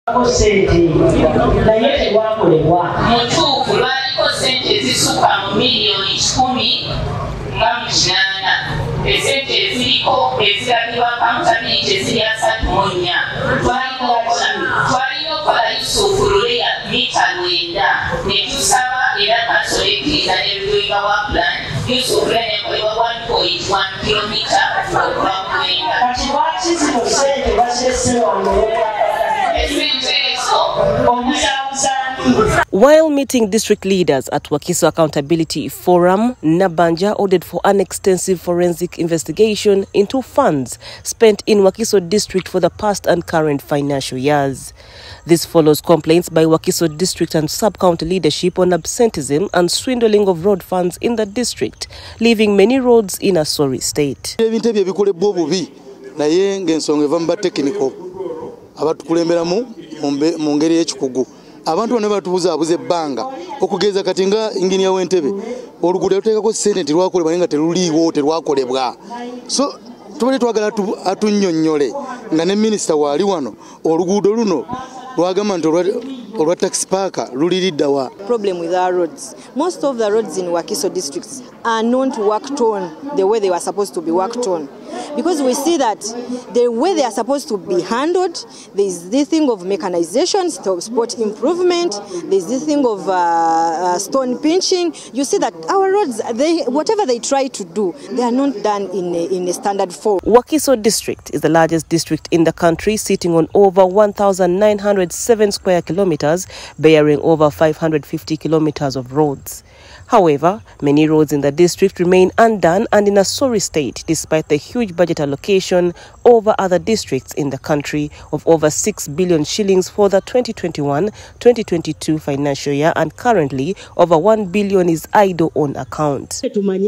Mutuufu lwaliko ssente ezisukka mu miliyoni 10 nga mu 8. Esente eziriko eziragibwa accountability eziri 34. Twalina okola Yusufu Luleya mita 9 ne tusaba era kansolo ekkiriza n'ebigoyiga wa plan Yusufu Luleya nekolebwa 1.1 kilomita okuva mu 9. While meeting district leaders at Wakiso Accountability Forum, Nabanja ordered for an extensive forensic investigation into funds spent in Wakiso district for the past and current financial years. This follows complaints by Wakiso district and sub-county leadership on absenteeism and swindling of road funds in the district, leaving many roads in a sorry state. Abantu bano batubuza ebbanga okugeza kati nga engineer w'Entebbe oluguudo luteekako ssente terwakolebwa nga teruliiwo terwakolebwa so tubale twagala atunnyonnyole nga ne minisita waali wano oluguudo luno lwagamba nti olwa taxi park luliriddawa. Problem with our roads. Most of the roads in Wakiso districts are not worked on the way they were supposed to be worked on. Because we see that the way they are supposed to be handled, there is this thing of mechanization, sport improvement, there is this thing of stone pinching. You see that our roads, whatever they try to do, they are not done in a standard form. Wakiso district is the largest district in the country, sitting on over 1,907 square kilometers, bearing over 550 kilometers of roads. However, many roads in the district remain undone and in a sorry state despite the huge budget allocation over other districts in the country of over 6 billion shillings for the 2021-2022 financial year, and currently over 1 billion is idle on account.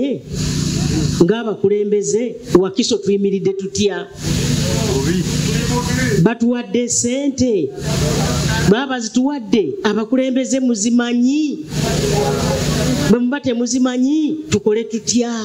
Batuwadde sente baba zituwadde abakulembeze muzimanyi bambate muzimanyi tukole tutya.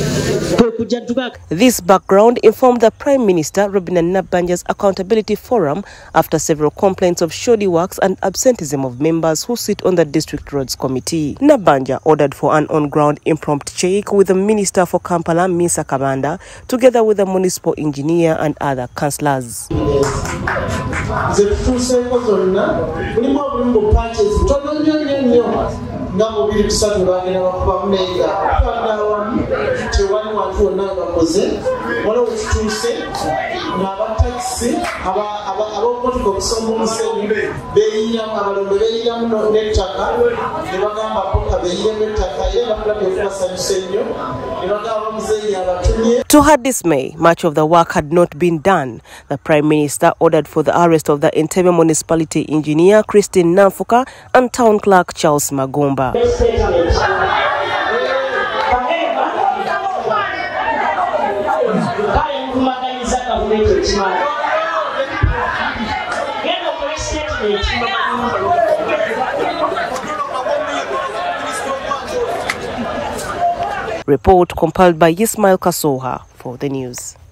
This background informed the Prime Minister Robinah Nabanja's Accountability Forum after several complaints of shoddy works and absenteeism of members who sit on the District Roads Committee. Nabanja ordered for an on-ground impromptu check with the Minister for Kampala, Misa Kabanda, together with the municipal engineer and other councillors. To her dismay, much of the work had not been done. The Prime Minister ordered for the arrest of the Entebbe Municipality engineer Christine Namfuka and Town Clerk Charles Magomba. Report compiled by Ismail Kasoha for the news.